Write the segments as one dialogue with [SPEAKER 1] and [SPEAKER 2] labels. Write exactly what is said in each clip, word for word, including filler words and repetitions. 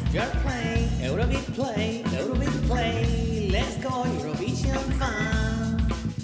[SPEAKER 1] You're playing Eurobeat Play, Eurobeat Play. Let's go Eurovision fun.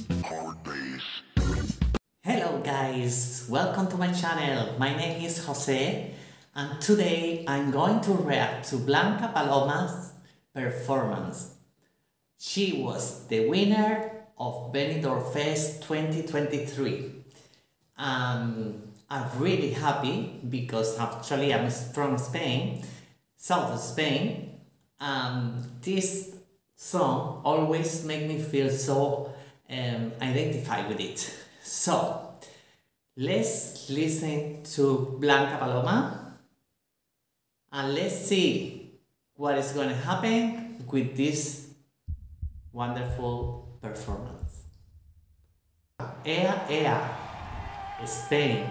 [SPEAKER 1] Hello guys, welcome to my channel. My name is Jose and today I'm going to react to Blanca Paloma's performance. She was the winner of Benidorm Fest twenty twenty-three. Um, I'm really happy because actually I'm from Spain, south of Spain. Um, this song always makes me feel so um, identified with it. So let's listen to Blanca Paloma and let's see what is going to happen with this wonderful performance. Ea Ea, Spain.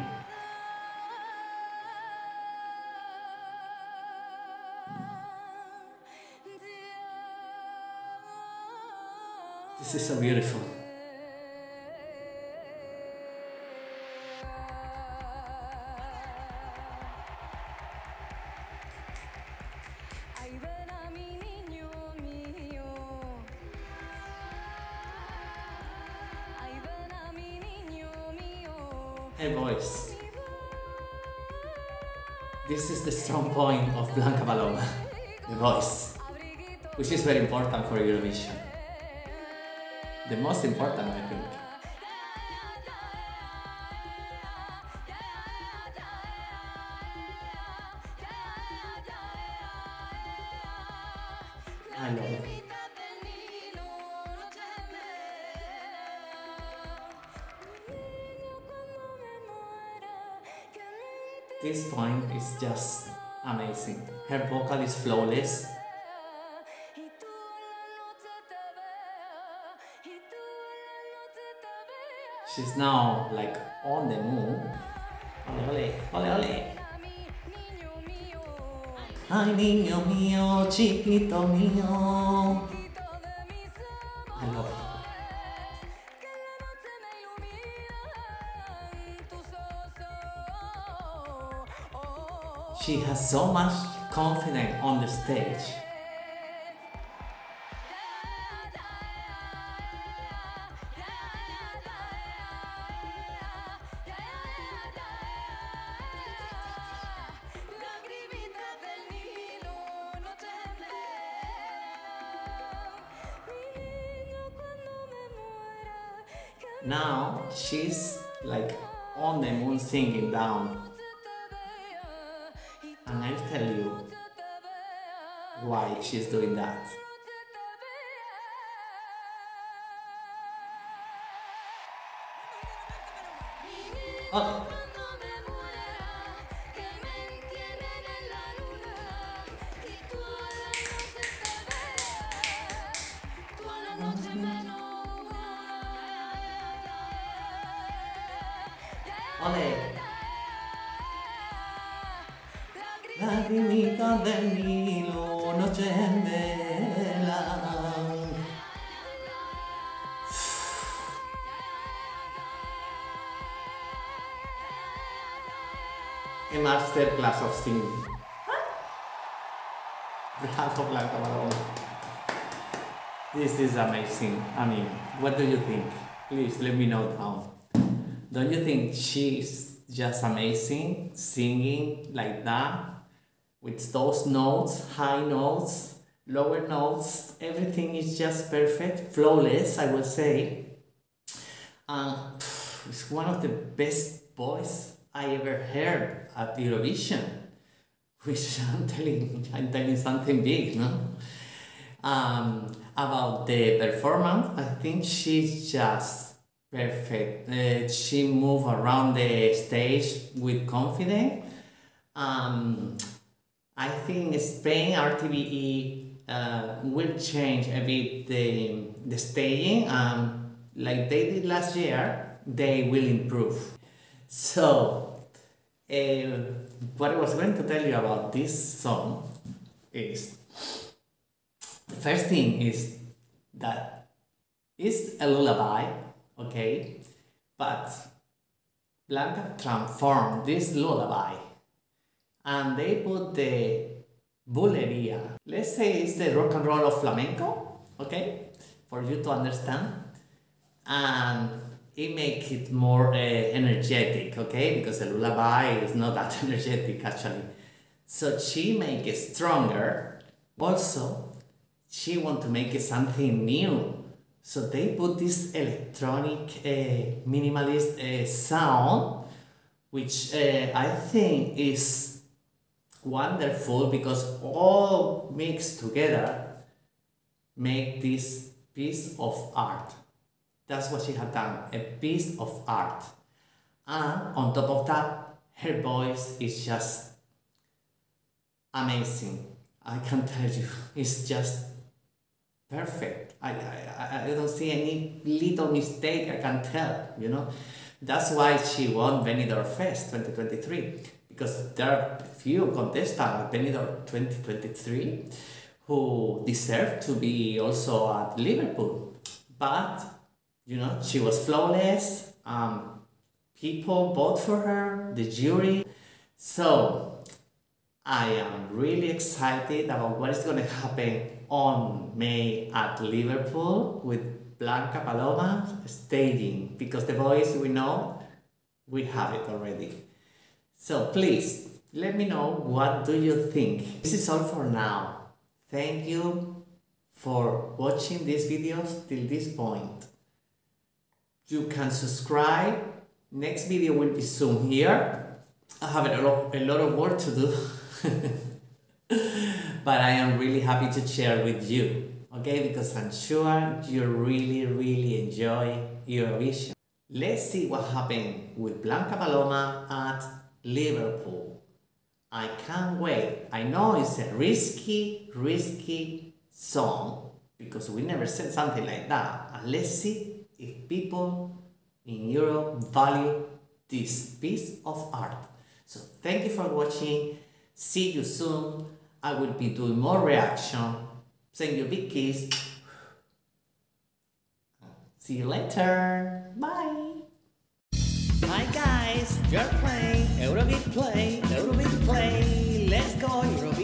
[SPEAKER 1] This is so beautiful. Her voice. This is the strong point of Blanca Paloma, the voice, which is very important for Eurovision. The most important, I think. I love it. This point is just amazing. Her vocal is flawless. She's now like on the move. Ole, ole, ole, ole. Ay, niño mío, chiquito mío. I love it. She has so much confidence on the stage. Now she's like on the moon singing down. And I'll tell you why she's doing that. Oh. Ole. Lagrimita del Nilo, noche en vela. A master class of singing. Bravo, Blanca Paloma. This is amazing. I mean, what do you think? Please let me know down. Don't you think she's just amazing singing like that? With those notes, high notes, lower notes, everything is just perfect, flawless, I would say. Uh, it's one of the best voice I ever heard at Eurovision, which I'm telling, I'm telling something big, no? Um, about the performance, I think she's just perfect. Uh, she moves around the stage with confidence. Um, I think Spain R T V E uh, will change a bit the, the staging. Um, like they did last year, they will improve. So, uh, what I was going to tell you about this song is, the first thing is that it's a lullaby, okay? But Blanca transformed this lullaby and they put the Bulería. Let's say it's the rock and roll of flamenco, okay? For you to understand. And it makes it more uh, energetic, okay? Because the lullaby is not that energetic actually. So she make it stronger. Also, she want to make it something new. So they put this electronic uh, minimalist uh, sound, which uh, I think is wonderful because all mixed together make this piece of art. That's what she had done, a piece of art. And on top of that, her voice is just amazing. I can tell you, it's just perfect. I, I, I don't see any little mistake I can tell, you know. That's why she won Benidorm Fest twenty twenty-three, because there are few contestants at Benidorm twenty twenty-three who deserve to be also at Liverpool. But, you know, she was flawless, um, people vote for her, the jury. So, I am really excited about what is going to happen on May at Liverpool with Blanca Paloma staging, because the voice we know, we have it already. So please, let me know what do you think. This is all for now. Thank you for watching these videos till this point. You can subscribe. Next video will be soon here. I have a lot, a lot of work to do. But I am really happy to share with you, okay? Because I'm sure you really, really enjoy Eurovision. Let's see what happened with Blanca Paloma at Liverpool. I can't wait. I know it's a risky, risky song because we never said something like that. And let's see if people in Europe value this piece of art. So thank you for watching. See you soon. I will be doing more reaction. Send you a big kiss. See you later. Bye. Hi guys, you're playing Eurobeat Play, Eurobeat Play. Let's go Eurobeat.